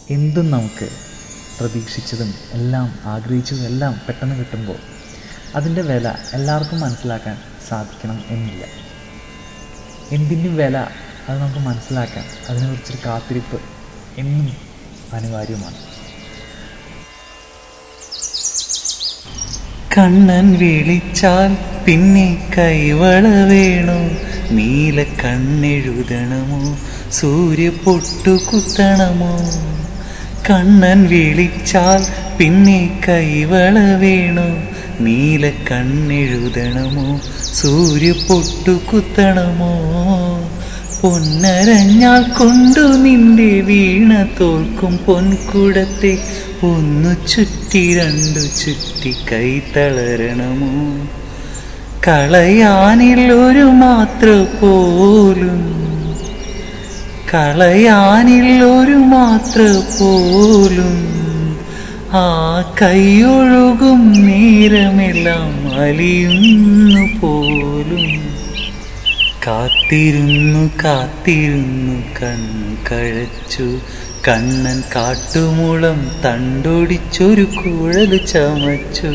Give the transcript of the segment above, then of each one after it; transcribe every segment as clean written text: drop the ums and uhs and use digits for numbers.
എന്തും നമുക്ക് പ്രതീക്ഷിച്ചതും എല്ലാം ആഗ്രഹിച്ചതും എല്ലാം പെട്ടെന്ന് കിട്ടുമ്പോൾ അതിൻ്റെ വില എല്ലാവർക്കും മനസ്സിലാക്കാൻ സാധിക്കണം എന്നില്ല. എന്തിൻ്റെയും വില അത് നമുക്ക് മനസ്സിലാക്കാൻ അതിനെക്കുറിച്ചൊരു കാത്തിരിപ്പ് എന്നും അനിവാര്യമാണ്. കണ്ണൻ വിളിച്ചാൽ പിന്നെ കൈവള വേണോ, നീല കണ്ണെഴുതണമോ, സൂര്യ പൊട്ടു കുത്തണമോ. കണ്ണൻ വിളിച്ചാൽ പിന്നെ കൈവള വേണോ, നീല കണ്ണെഴുതണമോ, സൂര്യ പൊട്ടു കുത്തണമോ. പൊന്നരഞ്ഞാൽ കൊണ്ടു നിന്റെ വീണ തോൽക്കും പൊൻകുടത്തെ ഒന്നു ചുറ്റി രണ്ടു ചുറ്റി കൈ തളരണമോ. കളയാനില്ലൊരു മാത്ര പോലും, കളയാനില്ലൊരു മാത്ര പോലും, ആ കൈയൊഴുകും നേരമെല്ലാം അലിയുന്നു പോലും. കാത്തിരുന്നു കാത്തിരുന്നു കണ്ണു കഴച്ചു, കണ്ണൻ കാട്ടുമുളം തണ്ടൊടിച്ചൊരു കുഴൽ ചമച്ചു.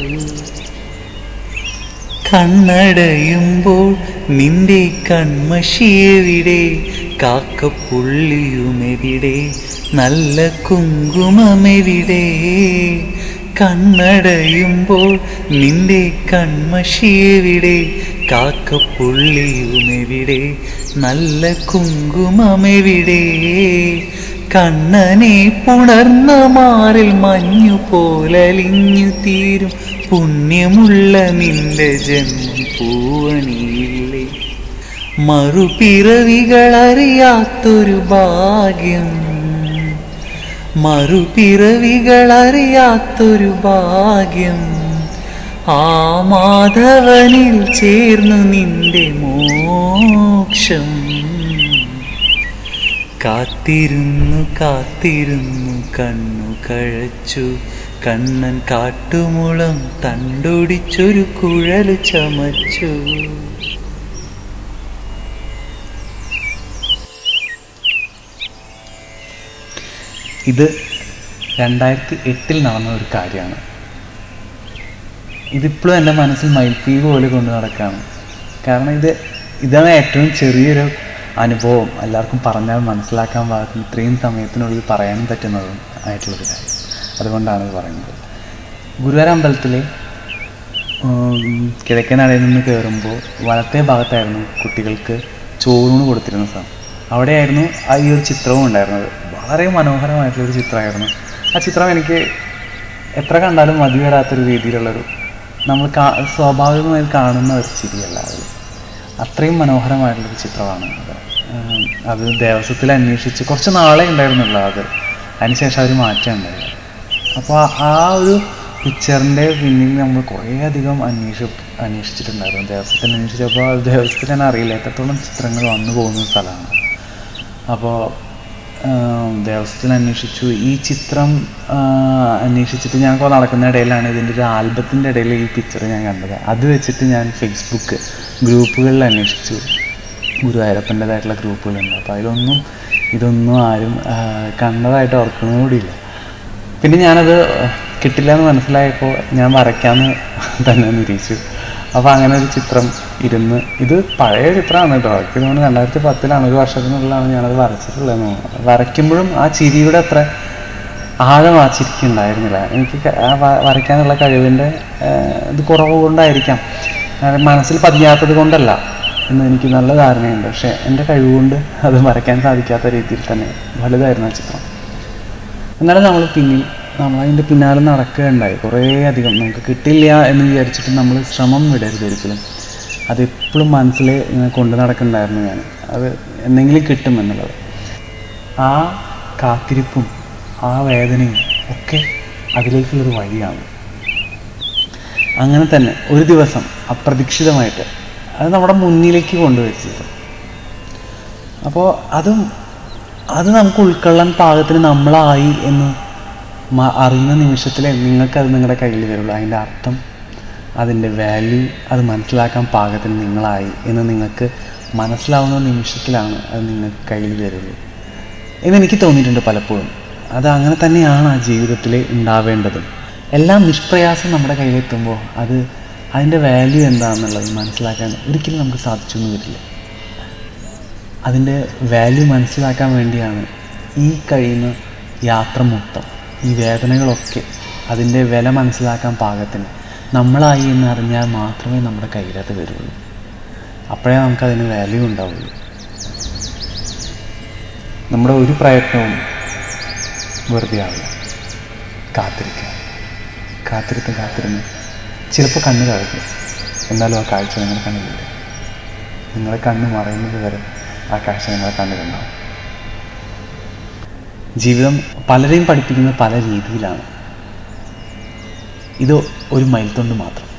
കണ്ണടയുമ്പോൾ നിന്റെ കൺമഷിയെവിടെ, കാക്കപ്പുള്ളിയുമെവിടെ, നല്ല കുങ്കുമമെവിടെ. കണ്ണടയുമ്പോൾ നിന്റെ കൺമഷിയെവിടെ, കാക്കപ്പുള്ളിയുമെവിടെ, നല്ല കുങ്കുമമെവിടെ. കണ്ണനെ പുണർന്ന മാറിൽ മഞ്ഞു പോലലിഞ്ഞു തീരും പുണ്യമുള്ള നിന്റെ ജന്മം പൂവണിയില്ലേ. മറുപിറവികളറിയാത്തൊരു ഭാഗ്യം, മറുപിറവികളറിയാത്തൊരു ഭാഗ്യം, ആ മാധവനിൽ ചേർന്നു നിന്റെ മോക്ഷം. കാത്തിരുന്നു കാത്തിരുന്നു കണ്ണു കഴച്ചു, കണ്ണൻ കാട്ടുമുളം തണ്ടൊടിച്ചൊരു കുഴൽ ചമച്ചു. ഇത് 2008 നടന്ന ഒരു കാര്യമാണ്. ഇതിപ്പോഴും എൻ്റെ മനസ്സിൽ മയിൽപ്പീലി പോലെ കൊണ്ട് നടക്കുകയാണ്. കാരണം ഇതാണ് ഏറ്റവും ചെറിയൊരു അനുഭവം, എല്ലാവർക്കും പറഞ്ഞാൽ മനസ്സിലാക്കാൻ പാകത്തിന് ഇത്രയും സമയത്തിനുള്ളിൽ പറയാനും പറ്റുന്നതും ആയിട്ടുള്ളൊരു കാര്യം. അതുകൊണ്ടാണ് ഇത് പറയുന്നത്. ഗുരുവായൂർ അമ്പലത്തിലെ കിഴക്കേ നടയിൽ നിന്ന് കയറുമ്പോൾ വലത്തേ ഭാഗത്തായിരുന്നു കുട്ടികൾക്ക് ചോറൂണ് കൊടുത്തിരുന്ന സ്ഥലം. അവിടെയായിരുന്നു ഈ ഒരു ചിത്രവും ഉണ്ടായിരുന്നത്. വളരെ മനോഹരമായിട്ടുള്ളൊരു ചിത്രമായിരുന്നു ആ ചിത്രം. എനിക്ക് എത്ര കണ്ടാലും മതി വരാത്തൊരു രീതിയിലുള്ളൊരു, നമ്മൾ സ്വാഭാവികമായി കാണുന്ന ഒരു ചിരിയല്ല അത്. അത്രയും മനോഹരമായിട്ടുള്ളൊരു ചിത്രമാണ് അത് ദേവസ്വത്തിൽ അന്വേഷിച്ച് കുറച്ച് നാളെ ഉണ്ടായിരുന്നുള്ളൂ അത്. അതിനുശേഷം അവർ മാറ്റം ഉണ്ടായില്ല. അപ്പോൾ ആ ഒരു പിക്ചറിൻ്റെ പിന്നിൽ നമ്മൾ കുറേ അധികം അന്വേഷിച്ചിട്ടുണ്ടായിരുന്നു. ദേവസ്വത്തിൽ അന്വേഷിച്ചപ്പോൾ ദേവസ്വത്തിൽ തന്നെ അറിയില്ല എത്രത്തോളം ചിത്രങ്ങൾ വന്നു പോകുന്ന സ്ഥലമാണ്. അപ്പോൾ ദേവസ്വത്തിൽ അന്വേഷിച്ചു. ഈ ചിത്രം അന്വേഷിച്ചിട്ട് ഞാൻ നടക്കുന്ന ഇടയിലാണ് ഇതിൻ്റെ ഒരു ആൽബത്തിൻ്റെ ഇടയിൽ ഈ പിക്ചർ ഞാൻ കണ്ടത്. അത് വെച്ചിട്ട് ഞാൻ ഫേസ്ബുക്ക് ഗ്രൂപ്പുകളിൽ അന്വേഷിച്ചു. ഗുരുവായൂരപ്പൻ്റെതായിട്ടുള്ള ഗ്രൂപ്പുകളുണ്ട്. അപ്പോൾ ഇതൊന്നും ആരും കണ്ടതായിട്ട് ഓർക്കണോടിയില്ല. പിന്നെ ഞാനത് കിട്ടില്ല എന്ന് മനസ്സിലായപ്പോൾ ഞാൻ വരയ്ക്കാമെന്ന് തന്നെ നിരീക്ഷിച്ചു. അപ്പോൾ അങ്ങനെ ഒരു ചിത്രം ഇരുന്ന്, ഇത് പഴയ ചിത്രമാണ് കേട്ടോ, എനിക്ക് തോന്നുന്നു 2010 ഒരു വർഷത്തിനുള്ളിലാണ് ഞാനത് വരച്ചിട്ടുള്ളതെന്ന് തോന്നുന്നു. വരയ്ക്കുമ്പോഴും ആ ചിരിയുടെ അത്ര ആഴം ആ ചിരിക്കുണ്ടായിരുന്നില്ല. എനിക്ക് വരയ്ക്കാനുള്ള കഴിവിൻ്റെ ഇത് കുറവ് കൊണ്ടായിരിക്കാം, മനസ്സിൽ പതിയാത്തത് കൊണ്ടല്ല എന്ന് എനിക്ക് നല്ല ധാരണയുണ്ട്. പക്ഷേ എൻ്റെ കഴിവുകൊണ്ട് അത് വരയ്ക്കാൻ സാധിക്കാത്ത രീതിയിൽ തന്നെ വലുതായിരുന്നു ആ ചിത്രം. എന്നാലും നമ്മളതിൻ്റെ പിന്നാലെ നടക്കുകയുണ്ടായി. കുറേ അധികം നമുക്ക് കിട്ടില്ല എന്ന് വിചാരിച്ചിട്ട് നമ്മൾ ശ്രമം വിടരുത് ഒരിക്കലും. അതെപ്പോഴും മനസ്സിൽ ഇങ്ങനെ കൊണ്ട് നടക്കുന്നുണ്ടായിരുന്നു ഞാൻ, അത് എന്തെങ്കിലും കിട്ടുമെന്നുള്ളത്. ആ കാത്തിരിപ്പും ആ വേദനയും ഒക്കെ അതിലേക്കുള്ളൊരു വഴിയാണ്. അങ്ങനെ തന്നെ ഒരു ദിവസം അപ്രതീക്ഷിതമായിട്ട് അത് നമ്മുടെ മുന്നിലേക്ക് കൊണ്ടുവച്ചത്. അപ്പോൾ അത് നമുക്ക് ഉൾക്കൊള്ളാൻ പാകത്തിന് നമ്മളായി എന്ന് അറിയുന്ന നിമിഷത്തിൽ നിങ്ങൾക്കത് നിങ്ങളുടെ കയ്യിൽ വരുള്ളൂ. അതിൻ്റെ അർത്ഥം, അതിൻ്റെ വാല്യൂ അത് മനസ്സിലാക്കാൻ പാകത്തിന് നിങ്ങളായി എന്ന് നിങ്ങൾക്ക് മനസ്സിലാവുന്ന നിമിഷത്തിലാണ് അത് നിങ്ങൾക്ക് കയ്യിൽ വരുള്ളൂ എന്നെനിക്ക് തോന്നിയിട്ടുണ്ട് പലപ്പോഴും. അത് അങ്ങനെ തന്നെയാണ് ആ ജീവിതത്തിൽ ഉണ്ടാവേണ്ടതും. എല്ലാം നിഷ്പ്രയാസം നമ്മുടെ കയ്യിലെത്തുമ്പോൾ അതിൻ്റെ വാല്യൂ എന്താണെന്നുള്ളത് മനസ്സിലാക്കാൻ ഒരിക്കലും നമുക്ക് സാധിച്ചൊന്നും വരില്ല. അതിൻ്റെ വാല്യൂ മനസ്സിലാക്കാൻ വേണ്ടിയാണ് ഈ കഴിയുന്ന യാത്ര മൊത്തം, ഈ വേദനകളൊക്കെ അതിൻ്റെ വില മനസ്സിലാക്കാൻ പാകത്തിന് നമ്മളായി എന്നറിഞ്ഞാൽ മാത്രമേ നമ്മുടെ കയ്യിലത് വരുള്ളൂ. അപ്പോഴേ നമുക്കതിന് വാല്യൂ ഉണ്ടാവുള്ളൂ. നമ്മുടെ ഒരു പ്രയത്നവും വെറുതെ ആവില്ല. കാത്തിരുന്ന് ചിലപ്പോൾ കണ്ണ് കഴിക്കും, എന്നാലും ആ കാഴ്ച നിങ്ങളുടെ കണ്ണിലില്ല. നിങ്ങളുടെ കണ്ണ് മറയുന്നത് വരെ ആ കാഴ്ച നിങ്ങളുടെ കണ്ണിലുണ്ടാവും. ജീവിതം പലരെയും പഠിപ്പിക്കുന്നത് പല രീതിയിലാണ്. ഇത് ഒരു മൈൽത്തുണ്ട് മാത്രം.